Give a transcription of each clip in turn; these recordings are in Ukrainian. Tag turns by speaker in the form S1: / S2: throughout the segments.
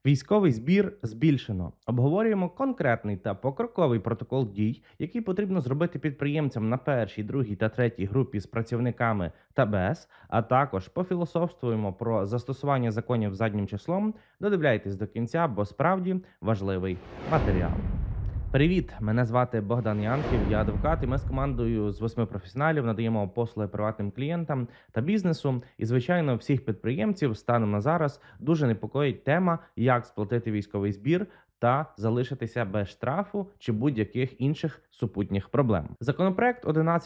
S1: Військовий збір збільшено. Обговорюємо конкретний та покроковий протокол дій, який потрібно зробити підприємцям на першій, другій та третій групі з працівниками та без, а також пофілософствуємо про застосування законів заднім числом. Додивляйтесь до кінця, бо справді важливий матеріал. Привіт! Мене звати Богдан Янків, я адвокат, і ми з командою з 8 професіоналів надаємо послуги приватним клієнтам та бізнесу. І, звичайно, всіх підприємців станом на зараз дуже непокоїть тема, як сплатити військовий збір та залишитися без штрафу чи будь-яких інших супутніх проблем. Законопроект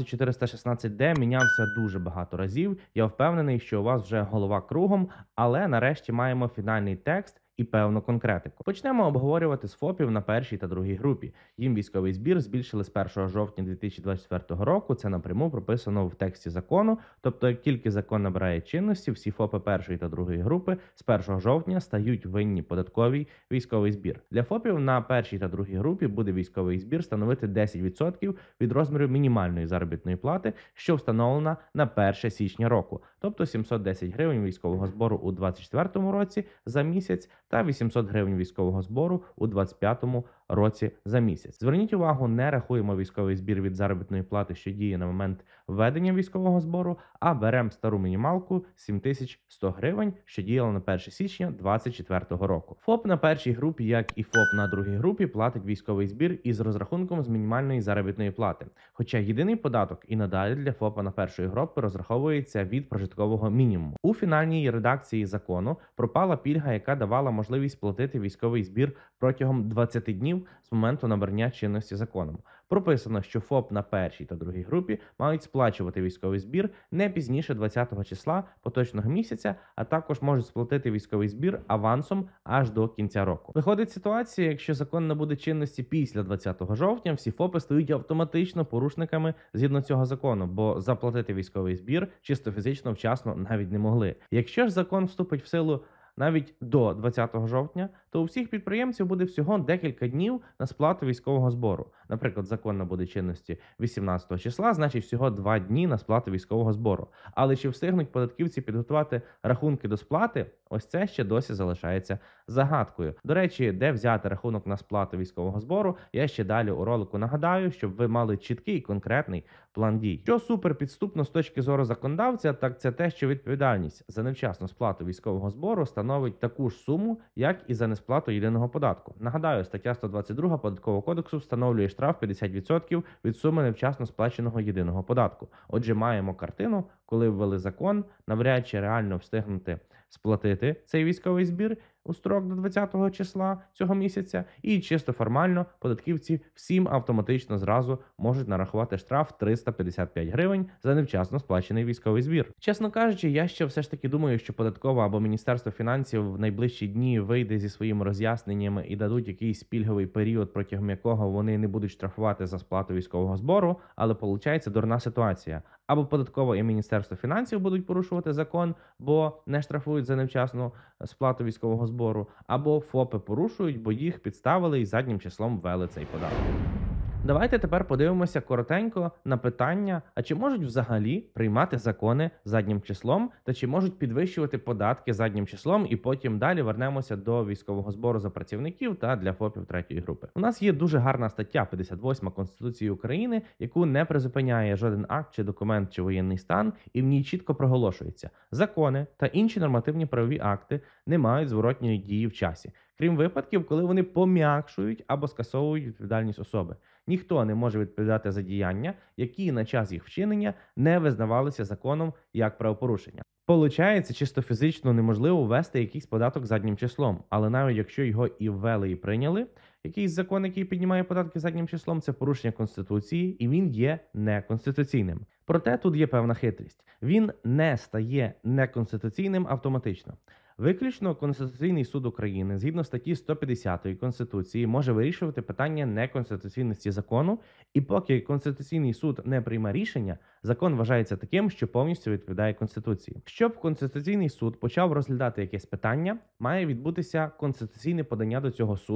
S1: 11416-д мінявся дуже багато разів. Я впевнений, що у вас вже голова кругом, але нарешті маємо фінальний текст і певну конкретику. Почнемо обговорювати з ФОПів на першій та другій групі. Їм військовий збір збільшили з 1 жовтня 2024 року. Це напряму прописано в тексті закону. Тобто, як тільки закон набирає чинності, всі ФОПи першої та другої групи з 1 жовтня стають винні податковий військовий збір. Для ФОПів на першій та другій групі буде військовий збір становити 10% від розміру мінімальної заробітної плати, що встановлена на 1 січня року. Тобто 710 гривень військового збору у 2024 році за місяць та 800 гривень військового збору у 2025 році за місяць. Зверніть увагу, не рахуємо військовий збір від заробітної плати, що діє на момент введення військового збору, а беремо стару мінімалку 7100 гривень, що діяла на 1 січня 2024 року. ФОП на першій групі, як і ФОП на другій групі, платить військовий збір із розрахунком з мінімальної заробітної плати. Хоча єдиний податок і надалі для ФОПа на першої групи розраховується від прожиткового мінімуму. У фінальній редакції закону пропала пільга, яка давала можливість платити військовий збір протягом 20 днів з моменту набрання чинності законом. Прописано, що ФОП на першій та другій групі мають сплачувати військовий збір не пізніше 20-го числа поточного місяця, а також можуть сплатити військовий збір авансом аж до кінця року. Виходить ситуація, якщо закон набуде чинності після 20 жовтня, всі ФОПи стають автоматично порушниками згідно цього закону, бо заплатити військовий збір чисто фізично вчасно навіть не могли. Якщо ж закон вступить в силу навіть до 20 жовтня, то у всіх підприємців буде всього декілька днів на сплату військового збору. Наприклад, закон набуде чинності 18 числа, значить всього 2 дні на сплату військового збору. Але чи встигнуть податківці підготувати рахунки до сплати, ось це ще досі залишається загадкою. До речі, де взяти рахунок на сплату військового збору, я ще далі у ролику нагадаю, щоб ви мали чіткий конкретний план дій. Що супер підступно з точки зору законодавця, так це те, що відповідальність за невчасну сплату військового збору становить таку ж суму, як і за несплату єдиного податку. Нагадаю, стаття 122 Податкового кодексу встановлює штраф 50% від суми невчасно сплаченого єдиного податку. Отже, маємо картину, коли ввели закон, навряд чи реально встигнути сплатити цей військовий збір у строк до 20-го числа цього місяця, і чисто формально податківці всім автоматично зразу можуть нарахувати штраф 355 гривень за невчасно сплачений військовий збір. Чесно кажучи, я ще все ж таки думаю, що податкова або Міністерство фінансів в найближчі дні вийде зі своїми роз'ясненнями і дадуть якийсь пільговий період, протягом якого вони не будуть штрафувати за сплату військового збору, але виходить дурна ситуація. Або податкова і Міністерство фінансів будуть порушувати закон, бо не штрафують за невчасну сплату військового збору, або ФОПи порушують, бо їх підставили і заднім числом ввели цей податок. Давайте тепер подивимося коротенько на питання, а чи можуть взагалі приймати закони заднім числом, та чи можуть підвищувати податки заднім числом, і потім далі вернемося до військового збору за працівників та для ФОПів третьої групи. У нас є дуже гарна стаття 58 Конституції України, яку не призупиняє жоден акт чи документ чи воєнний стан, і в ній чітко проголошується: закони та інші нормативні правові акти не мають зворотньої дії в часі, крім випадків, коли вони пом'якшують або скасовують відповідальність особи. Ніхто не може відповідати за діяння, які на час їх вчинення не визнавалися законом як правопорушення. Получається, чисто фізично неможливо ввести якийсь податок заднім числом, але навіть якщо його і ввели, і прийняли, якийсь закон, який піднімає податки заднім числом, це порушення Конституції, і він є неконституційним. Проте тут є певна хитрість. Він не стає неконституційним автоматично. Виключно Конституційний суд України, згідно статті 150 Конституції, може вирішувати питання неконституційності закону, і поки Конституційний суд не прийме рішення, закон вважається таким, що повністю відповідає Конституції. Щоб Конституційний суд почав розглядати якесь питання, має відбутися конституційне подання до цього суду,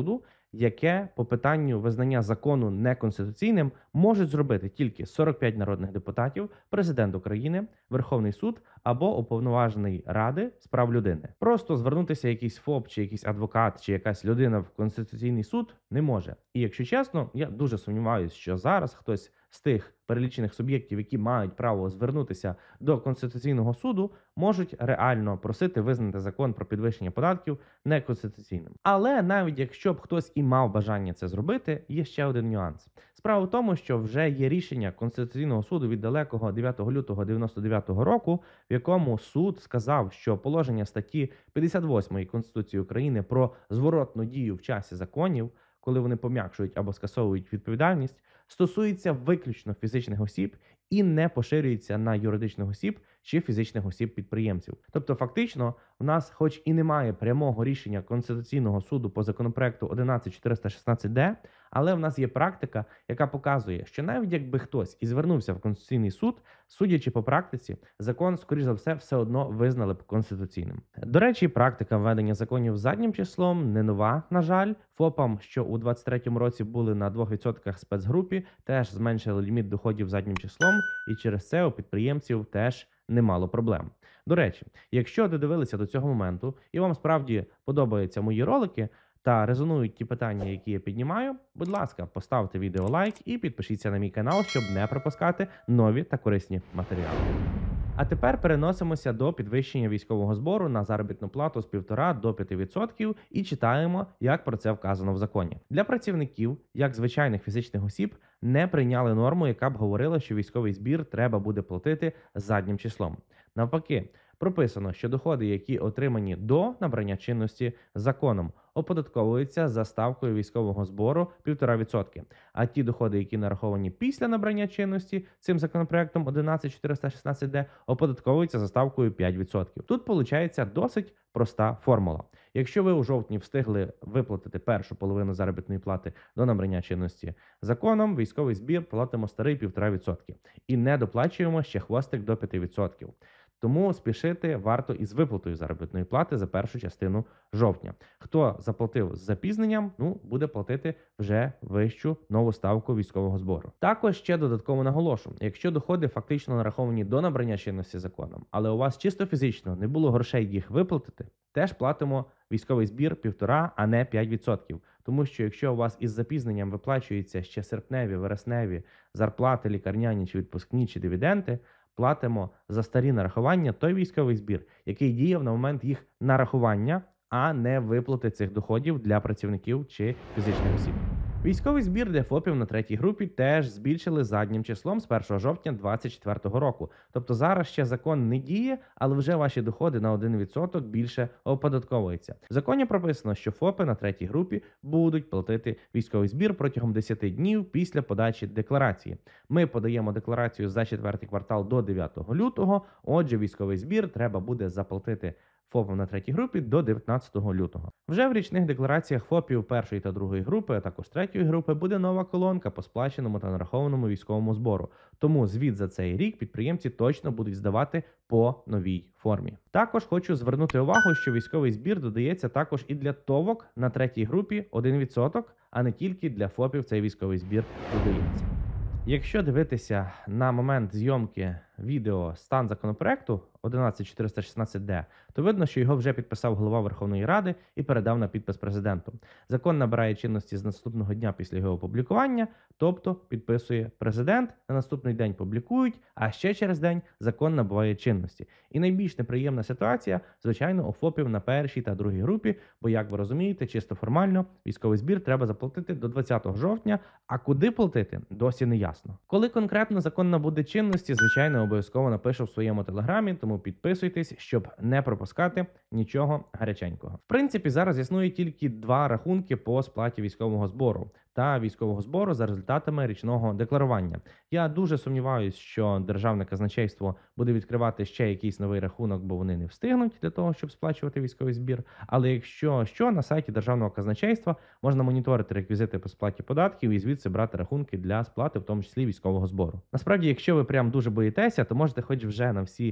S1: яке по питанню визнання закону неконституційним можуть зробити тільки 45 народних депутатів, президент України, Верховний суд або уповноважений Ради з прав людини. Просто звернутися якийсь ФОП чи якийсь адвокат чи якась людина в Конституційний суд не може. І якщо чесно, я дуже сумніваюся, що зараз хтось з тих перелічених суб'єктів, які мають право звернутися до Конституційного суду, можуть реально просити визнати закон про підвищення податків неконституційним. Але навіть якщо б хтось і мав бажання це зробити, є ще один нюанс. Справа в тому, що вже є рішення Конституційного суду від далекого 9 лютого 99 року, в якому суд сказав, що положення статті 58 Конституції України про зворотну дію в часі законів, коли вони пом'якшують або скасовують відповідальність, стосується виключно фізичних осіб і не поширюється на юридичних осіб чи фізичних осіб-підприємців. Тобто, фактично, у нас, хоч і немає прямого рішення Конституційного суду по законопроекту 11416-д, але в нас є практика, яка показує, що навіть якби хтось і звернувся в Конституційний суд, судячи по практиці, закон, скоріш за все одно визнали б конституційним. До речі, практика введення законів заднім числом не нова, на жаль. ФОПам, що у 2023 році були на 2% спецгрупі, теж зменшили ліміт доходів заднім числом, і через це у підприємців теж немало проблем. До речі, якщо додивилися до цього моменту і вам справді подобаються мої ролики та резонують ті питання, які я піднімаю, будь ласка, поставте відео лайк і підпишіться на мій канал, щоб не пропускати нові та корисні матеріали. А тепер переносимося до підвищення військового збору на заробітну плату з 1,5 до 5% і читаємо, як про це вказано в законі. Для працівників, як звичайних фізичних осіб, не прийняли норму, яка б говорила, що військовий збір треба буде платити заднім числом. Навпаки, прописано, що доходи, які отримані до набрання чинності законом, оподатковуються за ставкою військового збору 1,5%. А ті доходи, які нараховані після набрання чинності цим законопроектом 11416-д, оподатковуються за ставкою 5%. Тут виходить досить проста формула. Якщо ви у жовтні встигли виплатити першу половину заробітної плати до набрання чинності законом, військовий збір платимо старий 1,5%. І не доплачуємо ще хвостик до 5%. Тому спішити варто із виплатою заробітної плати за першу частину жовтня. Хто заплатив з запізненням, буде платити вже вищу нову ставку військового збору. Також ще додатково наголошу, якщо доходи фактично нараховані до набрання чинності законом, але у вас чисто фізично не було грошей їх виплатити, теж платимо військовий збір 1,5%, а не 5%. Тому що якщо у вас із запізненням виплачуються ще серпневі, вересневі зарплати, лікарняні чи відпускні, чи дивіденди, платимо за старі нарахування той військовий збір, який діяв на момент їх нарахування, а не виплати цих доходів для працівників чи фізичних осіб. Військовий збір для ФОПів на третій групі теж збільшили заднім числом з 1 жовтня 2024 року. Тобто зараз ще закон не діє, але вже ваші доходи на 1% більше оподатковуються. В законі прописано, що ФОПи на третій групі будуть платити військовий збір протягом 10 днів після подачі декларації. Ми подаємо декларацію за четвертий квартал до 9 лютого, отже, військовий збір треба буде заплатити ФОПам на третій групі до 19 лютого. Вже в річних деклараціях ФОПів першої та другої групи, а також третьої групи буде нова колонка по сплаченому та нарахованому військовому збору. Тому звіт за цей рік підприємці точно будуть здавати по новій формі. Також хочу звернути увагу, що військовий збір додається також і для ТОВок на третій групі 1%, а не тільки для ФОПів цей військовий збір додається. Якщо дивитися на момент зйомки відео стан законопроекту 11416-д, то видно, що його вже підписав голова Верховної Ради і передав на підпис президенту. Закон набирає чинності з наступного дня після його опублікування, тобто підписує президент, на наступний день публікують, а ще через день закон набуває чинності. І найбільш неприємна ситуація, звичайно, у ФОПів на першій та другій групі, бо, як ви розумієте, чисто формально військовий збір треба заплатити до 20 жовтня, а куди платити, досі не ясно. Коли конкретно закон набуде чинності, звичайно, обов'язково напишу в своєму телеграмі, тому підписуйтесь, щоб не пропускати нічого гаряченького. В принципі, зараз існує тільки два рахунки по сплаті військового збору та військового збору за результатами річного декларування. Я дуже сумніваюся, що Державне казначейство буде відкривати ще якийсь новий рахунок, бо вони не встигнуть для того, щоб сплачувати військовий збір. Але якщо що, на сайті Державного казначейства можна моніторити реквізити по сплаті податків і звідси брати рахунки для сплати, в тому числі військового збору. Насправді, якщо ви прям дуже боїтеся, то можете хоч вже на всі рахунки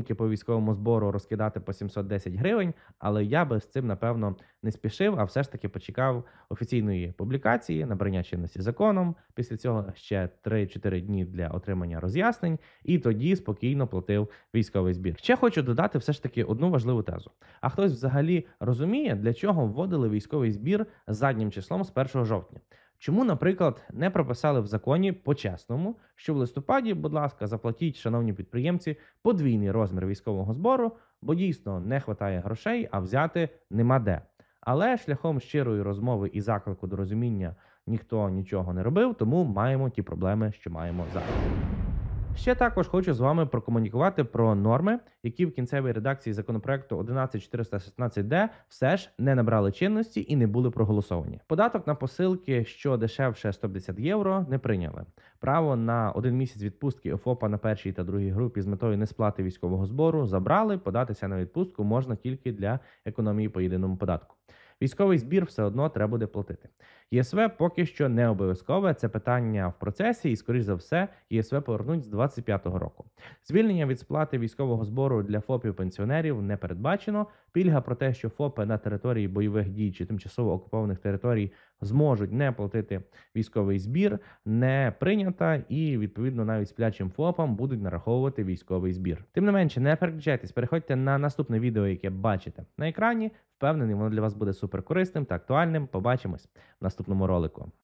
S1: рахунки по військовому збору розкидати по 710 гривень, але я би з цим, напевно, не спішив, а все ж таки почекав офіційної публікації, набрання чинності законом. Після цього ще 3-4 дні для отримання роз'яснень, і тоді спокійно платив військовий збір. Ще хочу додати все ж таки одну важливу тезу. А хтось взагалі розуміє, для чого вводили військовий збір заднім числом з 1 жовтня? Чому, наприклад, не прописали в законі по-чесному, що в листопаді, будь ласка, заплатіть, шановні підприємці, подвійний розмір військового збору, бо дійсно не вистачає грошей, а взяти нема де. Але шляхом щирої розмови і заклику до розуміння ніхто нічого не робив, тому маємо ті проблеми, що маємо зараз. Ще також хочу з вами прокомунікувати про норми, які в кінцевій редакції законопроекту 11416-д все ж не набрали чинності і не були проголосовані. Податок на посилки, що дешевше 150 євро, не прийняли. Право на 1 місяць відпустки ФОПа на першій та другій групі з метою несплати військового збору забрали, податися на відпустку можна тільки для економії по єдиному податку. Військовий збір все одно треба буде платити. ЄСВ поки що не обов'язкове, це питання в процесі і, скоріш за все, ЄСВ повернуть з 2025 року. Звільнення від сплати військового збору для ФОПів-пенсіонерів не передбачено. Пільга про те, що ФОПи на території бойових дій чи тимчасово окупованих територій зможуть не платити військовий збір, не прийнята і, відповідно, навіть сплячим ФОПам будуть нараховувати військовий збір. Тим не менше, не переключайтесь, переходьте на наступне відео, яке бачите на екрані. Впевнений, воно для вас буде суперкорисним та актуальним. Побачимось в наступному ролику.